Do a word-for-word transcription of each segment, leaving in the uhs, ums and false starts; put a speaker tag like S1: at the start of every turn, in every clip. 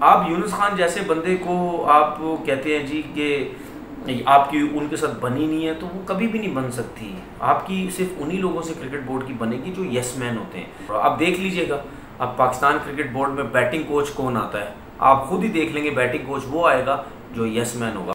S1: आप यूनुस खान जैसे बंदे को आप कहते हैं जी कि आपकी उनके साथ बनी नहीं है, तो वो कभी भी नहीं बन सकती। आपकी सिर्फ उन्हीं लोगों से क्रिकेट बोर्ड की बनेगी जो यस मैन होते हैं। आप देख लीजिएगा, अब पाकिस्तान क्रिकेट बोर्ड में बैटिंग कोच कौन आता है, आप खुद ही देख लेंगे। बैटिंग कोच वो आएगा जो यस मैन होगा।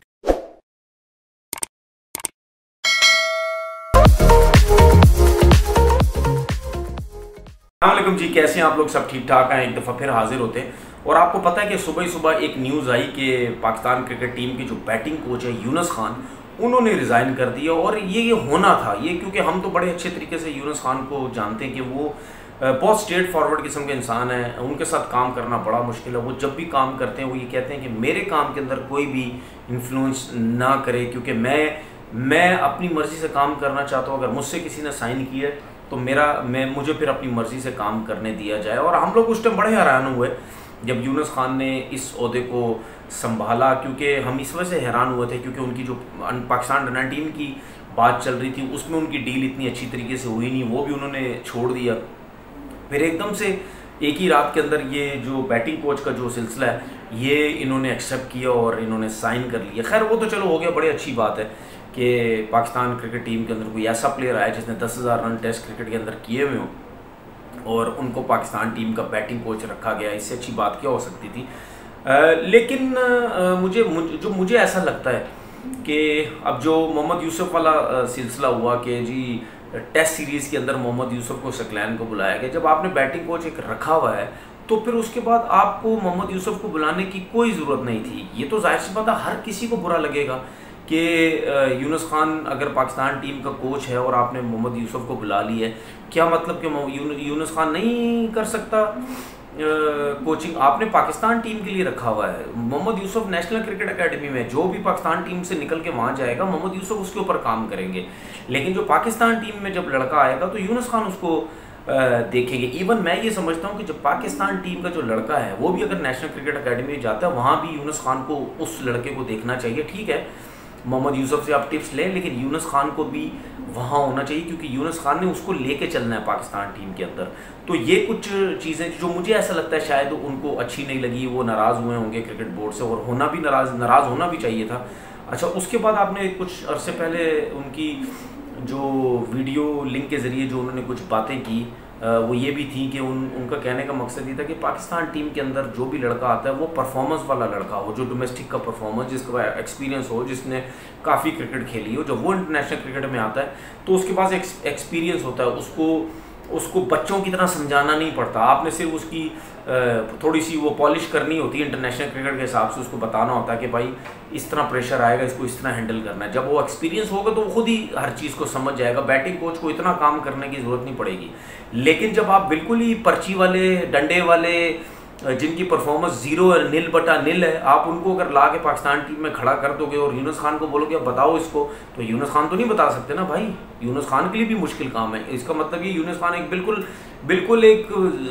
S1: अस्सलाम जी, कैसे हैं आप लोग? सब ठीक ठाक हैं। एक दफ़ा फिर हाजिर होते हैं। और आपको पता है कि सुबह ही सुबह एक न्यूज़ आई कि पाकिस्तान क्रिकेट टीम के जो बैटिंग कोच है यूनुस खान, उन्होंने रिज़ाइन कर दिया। और ये ये होना था, ये क्योंकि हम तो बड़े अच्छे तरीके से यूनुस खान को जानते हैं कि वो बहुत स्ट्रेट फॉरवर्ड किस्म के इंसान हैं। उनके साथ काम करना बड़ा मुश्किल है। वो जब भी काम करते हैं वो ये कहते हैं कि मेरे काम के अंदर कोई भी इन्फ्लुएंस ना करे, क्योंकि मैं मैं अपनी मर्ज़ी से काम करना चाहता हूँ। अगर मुझसे किसी ने साइन किया तो मेरा मैं मुझे फिर अपनी मर्ज़ी से काम करने दिया जाए। और हम लोग उस टाइम बड़े हैरान हुए जब यूनुस खान ने इस ओहदे को संभाला, क्योंकि हम इस वजह से हैरान हुए थे क्योंकि उनकी जो पाकिस्तान अंडर नाइनटीन की बात चल रही थी उसमें उनकी डील इतनी अच्छी तरीके से हुई नहीं, वो भी उन्होंने छोड़ दिया। फिर एकदम से एक ही रात के अंदर ये जो बैटिंग कोच का जो सिलसिला है ये इन्होंने एक्सेप्ट किया और इन्होंने साइन कर लिया। खैर वो तो चलो हो गया, बड़ी अच्छी बात है कि पाकिस्तान क्रिकेट टीम के अंदर कोई ऐसा प्लेयर आया जिसने दस हज़ार रन टेस्ट क्रिकेट के अंदर किए हुए हों और उनको पाकिस्तान टीम का बैटिंग कोच रखा गया। इससे अच्छी बात क्या हो सकती थी। आ, लेकिन आ, मुझे, मुझे जो मुझे ऐसा लगता है कि अब जो मोहम्मद यूसुफ वाला सिलसिला हुआ कि जी टेस्ट सीरीज़ के अंदर मोहम्मद यूसुफ को सकलैन को बुलाया गया। जब आपने बैटिंग कोच एक रखा हुआ है तो फिर उसके बाद आपको मोहम्मद यूसुफ को बुलाने की कोई ज़रूरत नहीं थी। ये तो जाहिर सी बात है, हर किसी को बुरा लगेगा कि यूनुस खान अगर पाकिस्तान टीम का कोच है और आपने मोहम्मद यूसुफ को बुला लिया है, क्या मतलब कि यूनुस खान नहीं कर सकता कोचिंग? आपने पाकिस्तान टीम के लिए रखा हुआ है। Mohammad Yousuf national cricket academy में जो भी पाकिस्तान टीम से निकल के वहाँ जाएगा, मोहम्मद यूसुफ उसके ऊपर काम करेंगे। लेकिन जो पाकिस्तान टीम में जब लड़का आएगा तो यूनुस खान उसको देखेंगे। इवन मैं ये समझता हूँ कि जब पाकिस्तान टीम का जो लड़का है वो भी अगर नेशनल क्रिकेट एकेडमी में जाता है, वहाँ भी यूनुस खान को उस लड़के को देखना चाहिए। ठीक है, मोहम्मद यूसुफ से आप टिप्स लें, लेकिन यूनुस खान को भी वहाँ होना चाहिए क्योंकि यूनुस खान ने उसको लेके चलना है पाकिस्तान टीम के अंदर। तो ये कुछ चीज़ें जो मुझे ऐसा लगता है शायद उनको अच्छी नहीं लगी, वो नाराज़ हुए होंगे क्रिकेट बोर्ड से, और होना भी नाराज़ नाराज़ होना भी चाहिए था। अच्छा, उसके बाद आपने कुछ अरसे पहले उनकी जो वीडियो लिंक के ज़रिए जो उन्होंने कुछ बातें की, वो ये भी थी कि उन उनका कहने का मकसद ये था कि पाकिस्तान टीम के अंदर जो भी लड़का आता है वो परफॉर्मेंस वाला लड़का हो, जो डोमेस्टिक का परफॉर्मेंस, जिसका एक्सपीरियंस हो, जिसने काफ़ी क्रिकेट खेली हो। जब वो इंटरनेशनल क्रिकेट में आता है तो उसके पास एक्सपीरियंस होता है, उसको उसको बच्चों की तरह समझाना नहीं पड़ता। आपने सिर्फ उसकी थोड़ी सी वो पॉलिश करनी होती है इंटरनेशनल क्रिकेट के हिसाब से, उसको बताना होता है कि भाई इस तरह प्रेशर आएगा, इसको इस तरह हैंडल करना है। जब वो एक्सपीरियंस होगा तो वो खुद ही हर चीज़ को समझ जाएगा, बैटिंग कोच को इतना काम करने की ज़रूरत नहीं पड़ेगी। लेकिन जब आप बिल्कुल ही पर्ची वाले, डंडे वाले, जिनकी परफॉर्मेंस जीरो नील बटा नील है, आप उनको अगर ला के पाकिस्तान टीम में खड़ा कर दोगे और यूनुस खान को बोलोगे अब बताओ इसको, तो यूनुस खान तो नहीं बता सकते ना भाई। यूनुस खान के लिए भी मुश्किल काम है। इसका मतलब ये यूनुस खान एक बिल्कुल बिल्कुल एक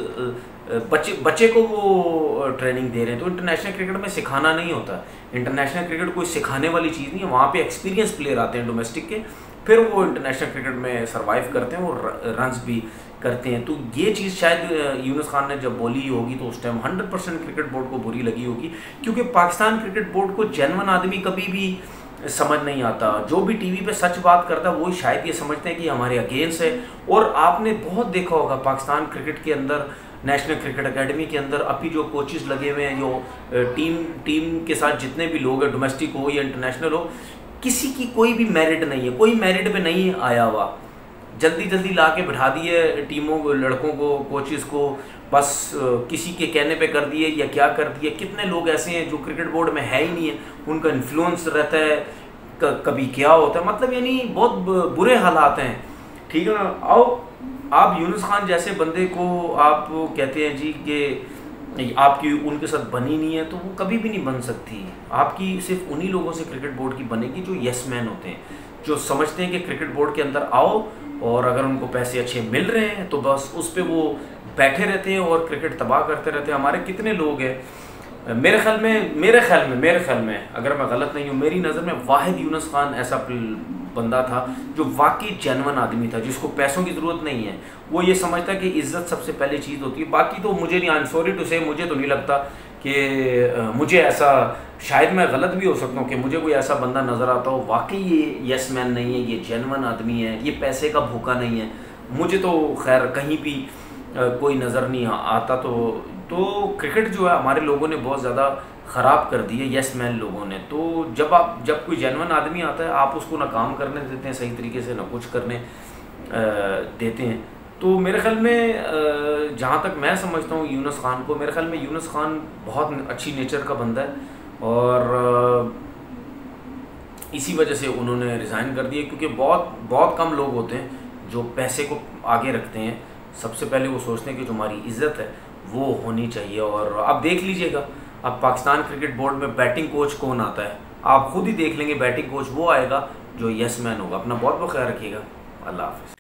S1: बच्चे बच्चे को वो ट्रेनिंग दे रहे हैं। तो इंटरनेशनल क्रिकेट में सिखाना नहीं होता। इंटरनेशनल क्रिकेट कोई सिखाने वाली चीज़ नहीं है। वहाँ पे एक्सपीरियंस प्लेयर आते हैं डोमेस्टिक के, फिर वो इंटरनेशनल क्रिकेट में सर्वाइव करते हैं और रन्स भी करते हैं। तो ये चीज़ शायद यूनुस खान ने जब बोली होगी तो उस time hundred percent cricket board को बुरी लगी होगी, क्योंकि पाकिस्तान क्रिकेट बोर्ड को जेन्युइन आदमी कभी भी समझ नहीं आता। जो भी टीवी पे सच बात करता है वो शायद ये समझते हैं कि हमारे अगेंस्ट है। और आपने बहुत देखा होगा पाकिस्तान क्रिकेट के अंदर, नेशनल क्रिकेट एकेडमी के अंदर अभी जो कोचेस लगे हुए हैं, जो टीम टीम के साथ जितने भी लोग हैं, डोमेस्टिक हो या इंटरनेशनल हो, किसी की कोई भी मेरिट नहीं है, कोई मेरिट पे नहीं आया हुआ। जल्दी जल्दी ला के बिठा दिए टीमों को, लड़कों को, कोचेस को, बस किसी के कहने पे कर दिए या क्या कर दिए। कितने लोग ऐसे हैं जो क्रिकेट बोर्ड में है ही नहीं है, उनका इन्फ्लुएंस रहता है, कभी क्या होता है, मतलब यानी बहुत बुरे हालात हैं। ठीक है ना। आओ, आप यूनुस खान जैसे बंदे को आप कहते हैं जी कि आपकी उनके साथ बनी नहीं है, तो वो कभी भी नहीं बन सकती। आपकी सिर्फ उन्हीं लोगों से क्रिकेट बोर्ड की बनेगी जो यस मैन होते हैं, जो समझते हैं कि क्रिकेट बोर्ड के अंदर आओ और अगर उनको पैसे अच्छे मिल रहे हैं तो बस उस पर वो बैठे रहते हैं और क्रिकेट तबाह करते रहते हैं। हमारे कितने लोग हैं, मेरे ख्याल में मेरे ख्याल में मेरे ख्याल में अगर मैं गलत नहीं हूँ, मेरी नज़र में वाहिद यूनुस खान ऐसा बंदा था जो वाकई जेन्युइन आदमी था, जिसको पैसों की ज़रूरत नहीं है। वो ये समझता है कि इज़्ज़त सबसे पहले चीज़ होती है। बाकी तो मुझे नहीं, आई एम सॉरी टू से, मुझे तो नहीं लगता कि मुझे ऐसा, शायद मैं गलत भी हो सकता हूँ, कि मुझे कोई ऐसा बंदा नज़र आता हो वाकई ये यस मैन नहीं है, ये जेन्युइन आदमी है, ये पैसे का भूखा नहीं है। मुझे तो खैर कहीं भी कोई नज़र नहीं आता। तो तो क्रिकेट जो है हमारे लोगों ने बहुत ज़्यादा ख़राब कर दी है, यस मैन लोगों ने। तो जब आप जब कोई जेन्युइन आदमी आता है, आप उसको ना काम करने देते हैं सही तरीके से, ना कुछ करने देते हैं। तो मेरे ख्याल में जहाँ तक मैं समझता हूँ यूनुस खान को, मेरे ख्याल में यूनुस खान बहुत अच्छी नेचर का बंदा है, और इसी वजह से उन्होंने रिज़ाइन कर दिया। क्योंकि बहुत बहुत कम लोग होते हैं जो पैसे को आगे रखते हैं। सबसे पहले वो सोचते हैं कि जो हमारी इज़्ज़त है वो होनी चाहिए। और आप देख लीजिएगा, अब पाकिस्तान क्रिकेट बोर्ड में बैटिंग कोच कौन आता है, आप खुद ही देख लेंगे। बैटिंग कोच वो आएगा जो यस मैन होगा। अपना बहुत बहुत ख्याल रखिएगा। अल्लाह हाफ़िज़।